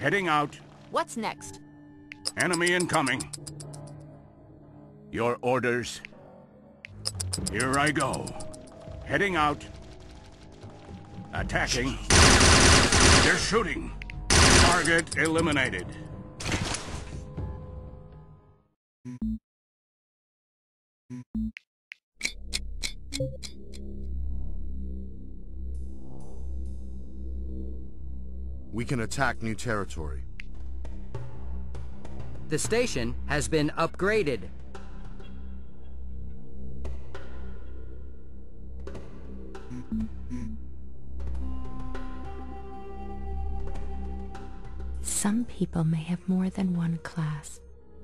Heading out. What's next? Enemy incoming. Your orders. Here I go. Heading out. Attacking. They're shooting. Target eliminated. We can attack new territory. The station has been upgraded. Some people may have more than one class.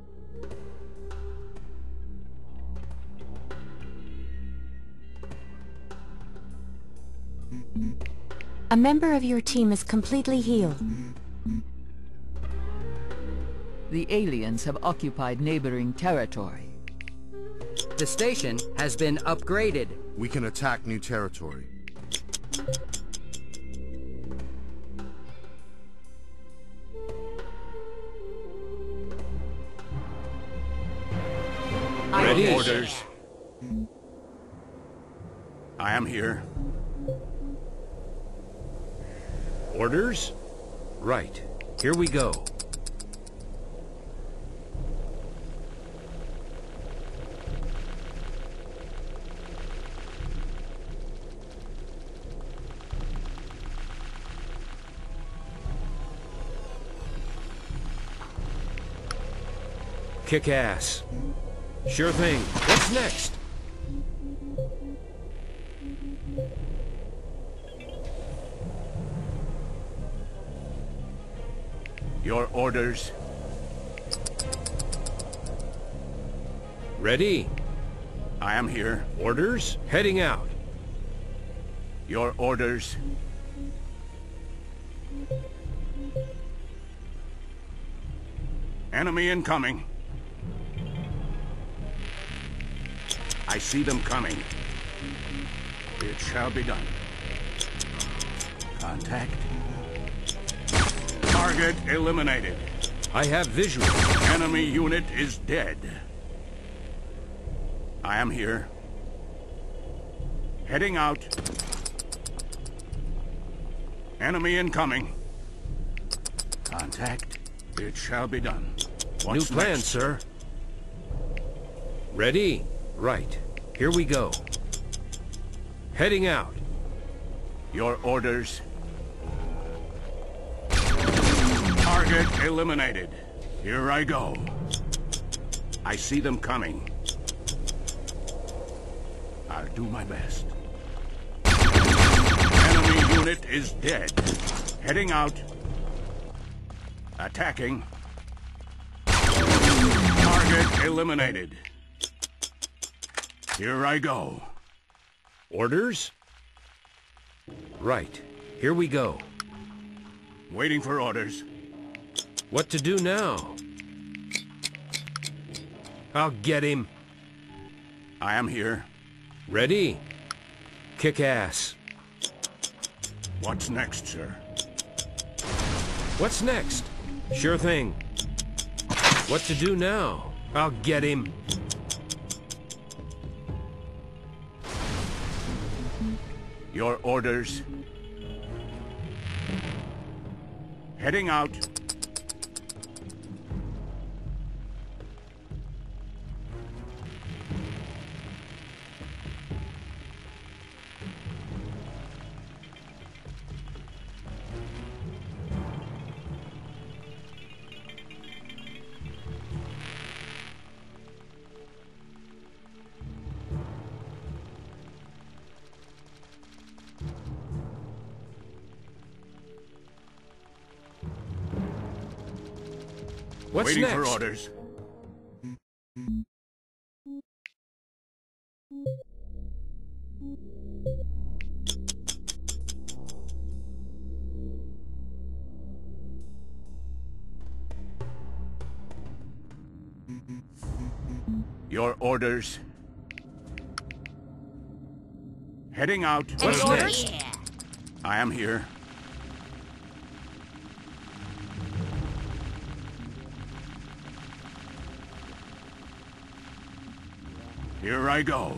A member of your team is completely healed. The aliens have occupied neighboring territory. The station has been upgraded. We can attack new territory. Ready. Orders. I am here. Orders? Right. Here we go. Kick ass. Sure thing. What's next? Your orders. Ready? I am here. Orders? Heading out. Your orders. Enemy incoming. I see them coming. It shall be done. Contact. Target eliminated. I have visual. Enemy unit is dead. I am here. Heading out. Enemy incoming. Contact. It shall be done. What's New plan, next? sir. Ready? Right. Here we go. Heading out. Your orders. Target eliminated. Here I go. I see them coming. I'll do my best. Enemy unit is dead. Heading out. Attacking. Target eliminated. Here I go. Orders? Right. Here we go. Waiting for orders. What to do now? I'll get him. I am here. Ready? Kick ass. What's next, sir? What's next? Sure thing. What to do now? I'll get him. Your orders. Heading out. What's Waiting next? for orders. Your orders. Heading out. What's orders? next? I am here. Here I go.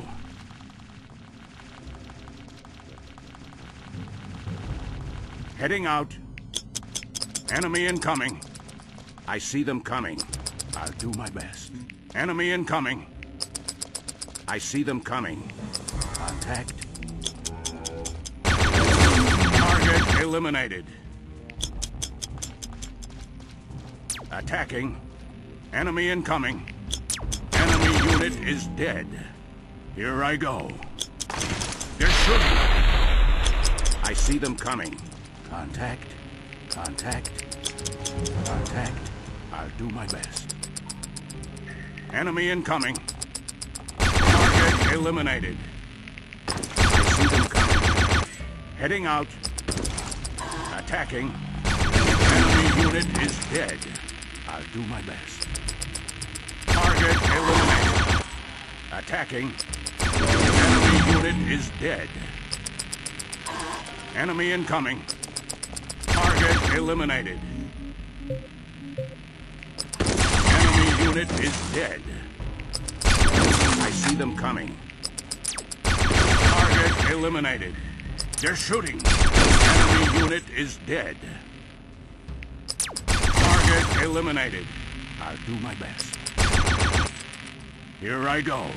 Heading out. Enemy incoming. I see them coming. I'll do my best. Enemy incoming. I see them coming. Contact. Target eliminated. Attacking. Enemy incoming. Enemy unit is dead. Here I go. They're shooting. I see them coming. Contact. Contact. Contact. I'll do my best. Enemy incoming. Target eliminated. I see them coming. Heading out. Attacking. Enemy unit is dead. I'll do my best. Target eliminated. Attacking. Enemy unit is dead. Enemy incoming. Target eliminated. Enemy unit is dead. I see them coming. Target eliminated. They're shooting. Enemy unit is dead. Target eliminated. I'll do my best. Here I go.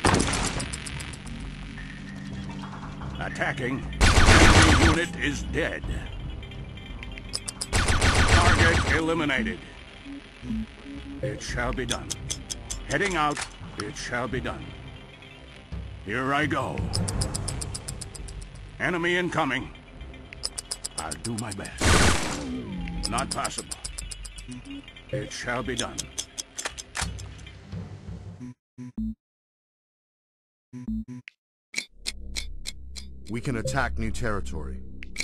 Attacking. Enemy unit is dead. Target eliminated. It shall be done. Heading out. It shall be done. Here I go. Enemy incoming. I'll do my best. Not possible. It shall be done. We can attack new territory.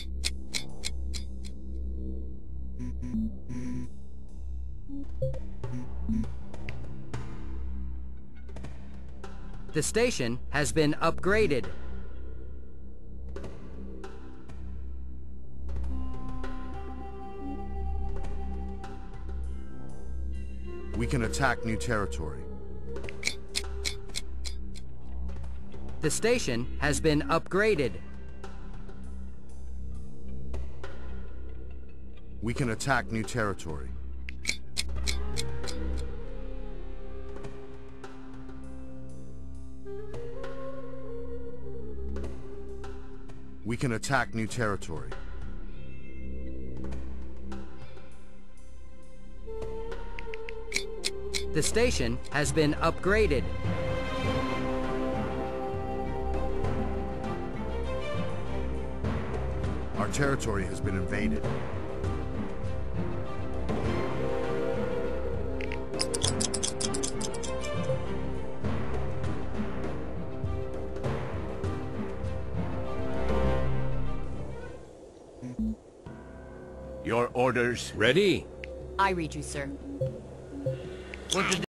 The station has been upgraded. We can attack new territory. The station has been upgraded. We can attack new territory. We can attack new territory. The station has been upgraded. Our territory has been invaded. Your orders. Ready? I read you, sir. What did